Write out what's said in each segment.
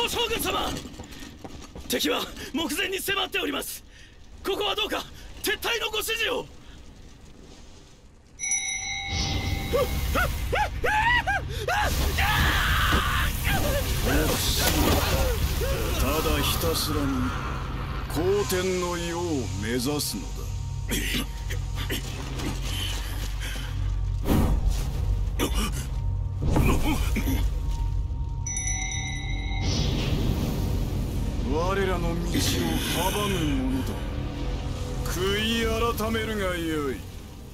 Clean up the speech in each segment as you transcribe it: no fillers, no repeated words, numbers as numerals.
ご将軍様、敵は目前に迫っております。ここはどうか撤退のご指示を。 ただひたすらに皇天の世を目指すのだ。我らの道を阻むものだ。悔い改めるがよい。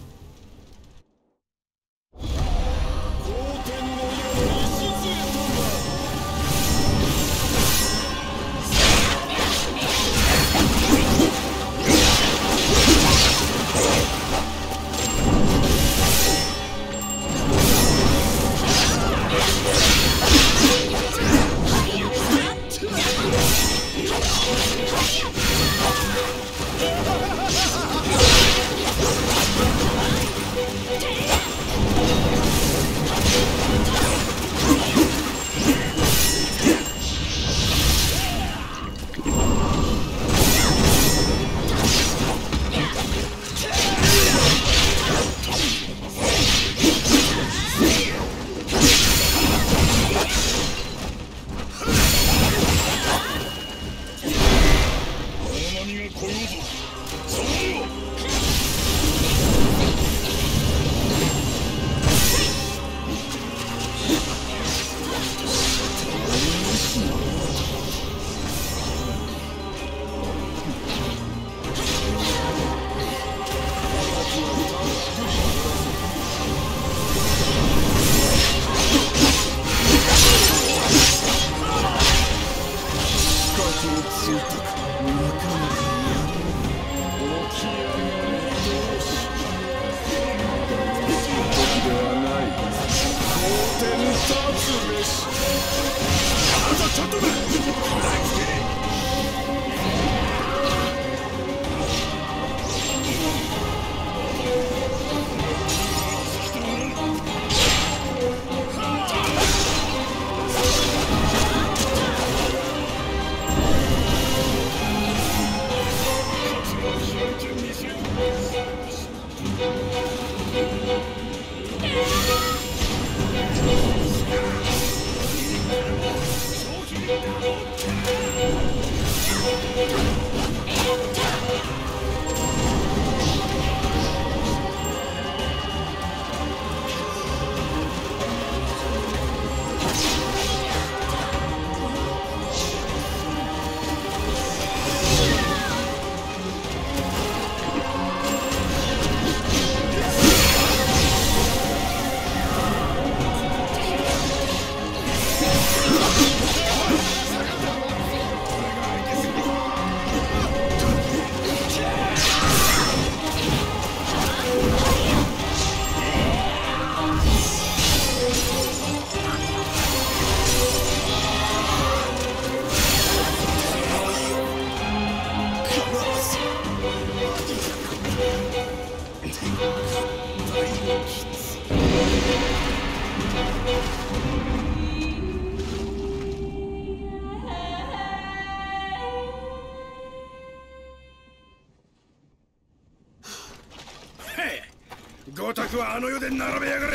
ごたくはあの世で並べやがれ。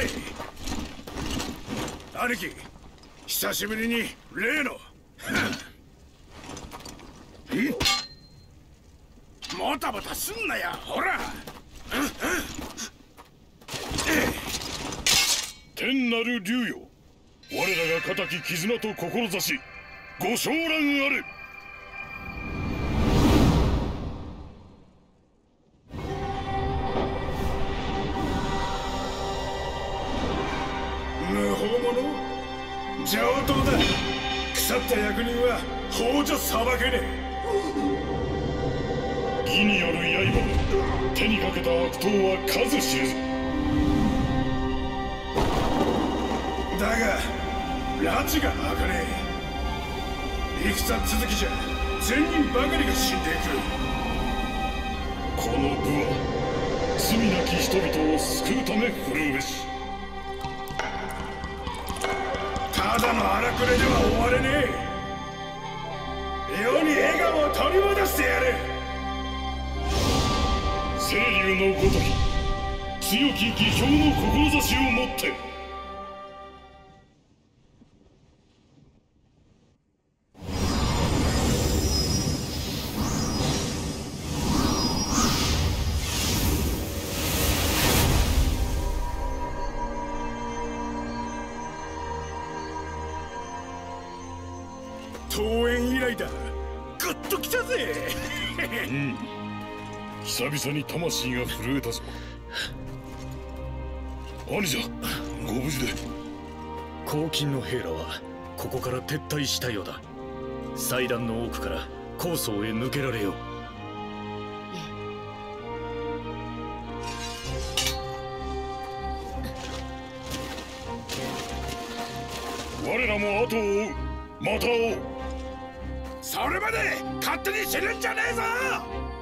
兄貴、久しぶりに例のもたもたすんなや、ほら。 天なる竜よ、我らが固き絆と志、ご昇覧あれ。 無法者、上等だ。腐った役人は法じゃ裁けねえ。 義による刃、手にかけた悪党は数知れず。 だが拉致が開かねえ。戦続きじゃ善人ばかりが死んでいく。 この部は罪なき人々を救うため振るうべし。 ただの荒くれでは終われねえ。 取り戻してやる。 清流のごとき強き義兄の志をもって。 登園以来だ。グッときたぜ。 久々に魂が震えたぞ。兄者、ご無事で。 黄金の兵らはここから撤退したようだ。祭壇の奥から高層へ抜けられよう。 我らも後を追う。また会おう。 それまで勝手に死ぬんじゃねえぞ。